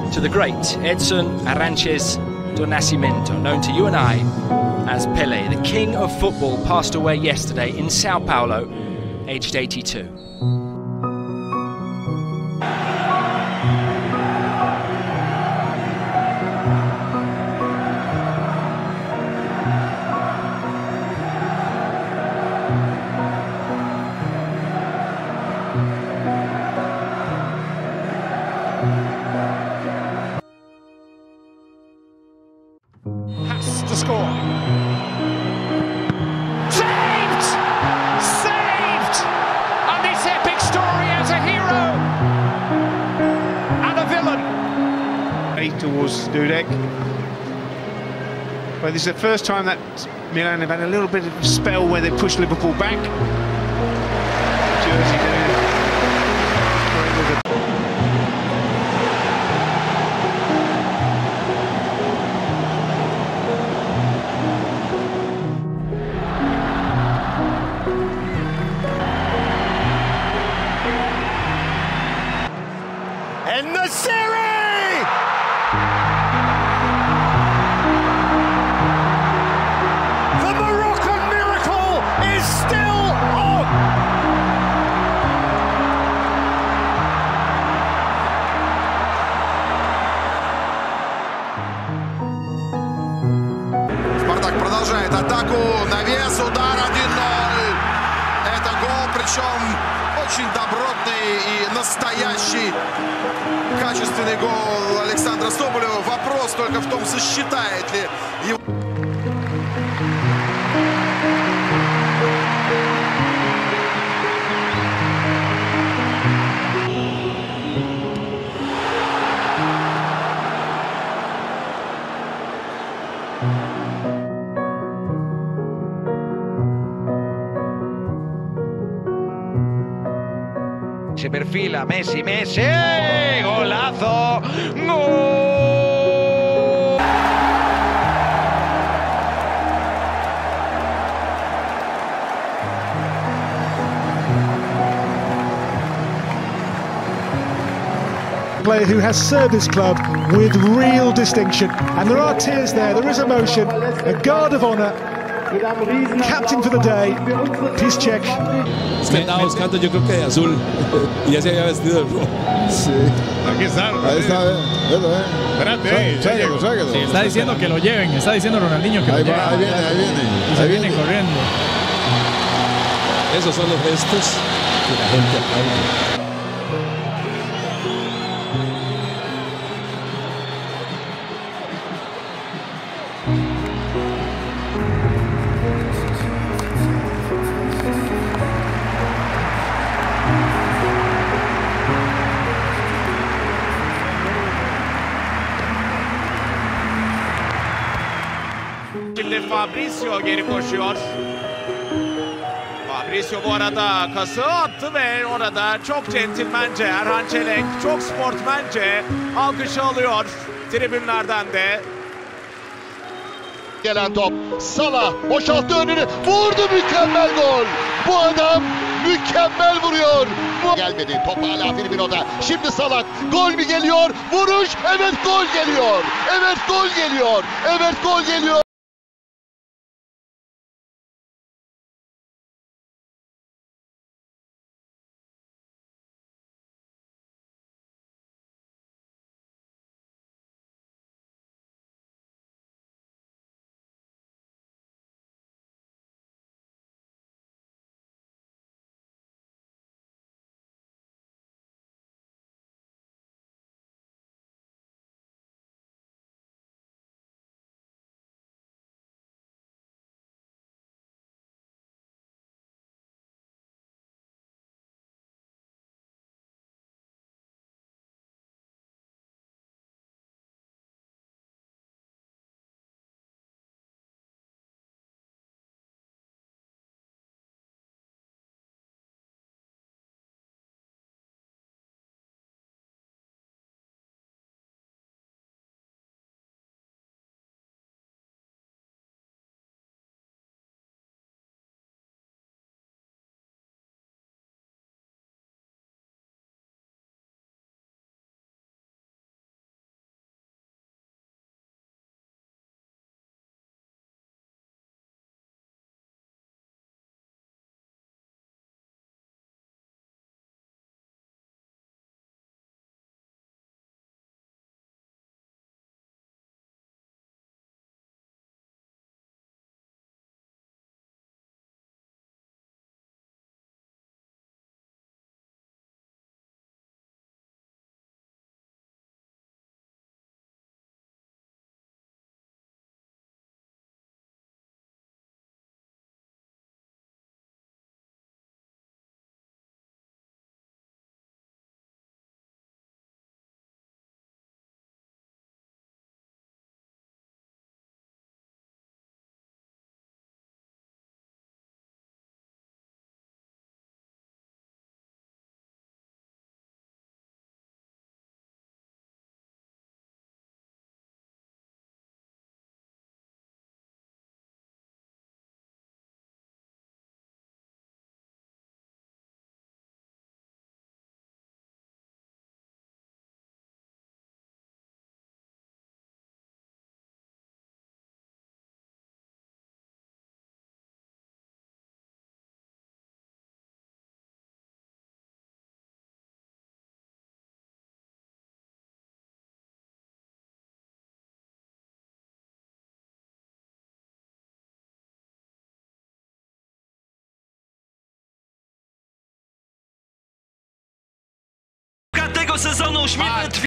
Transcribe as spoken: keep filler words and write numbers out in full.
to the great Edson Arantes do Nascimento, known to you and I as Pele. The king of football passed away yesterday in Sao Paulo, aged eighty-two. Has to score. Saved! Saved! And this epic story as a hero and a villain. Towards Dudek. Well, this is the first time that Milan have had a little bit of a spell where they pushed Liverpool back. Jersey there. And the series! The Moroccan miracle is still on! Спартак продолжает атаку, навес, удар один ноль. Это гол, причем очень добротный и настоящий, качественный гол Александра Соболева. Вопрос только в том, засчитает ли его. Se perfila Messi, Messi, golazo, gol. Player who has served his club with real distinction, and there are tears there, there is emotion, a guard of honour, captain for the day, Piszczek. Es que estaba buscando, yo creo que de azul, y ya se había vestido de rojo. Sí. Aquí está. Ahí está, eh. eh. Espérate, eh. Sáquelo, sáquelo. Sí, está diciendo que lo lleven, está diciendo Ronaldinho que Ahí lo va, lleven. ahí viene, ahí viene. Y se Ahí viene viene. corriendo. Esos son los gestos que la gente aplaude. Şimdi Fabrizio geri koşuyor. Fabrizio bu arada kası attı ve orada çok centilmence Erhan Çelenk çok sportmence alkışı alıyor tribünlerden de. Gelen top. Salah boşalttı önünü. Vurdu, mükemmel gol. Bu adam mükemmel vuruyor. Bu... Gelmedi. Top hala Firmino'da. Şimdi Salah. Gol mü geliyor? Vuruş. Evet, gol geliyor. Evet, gol geliyor. Evet, gol geliyor. sezonu. Uśmiechnięty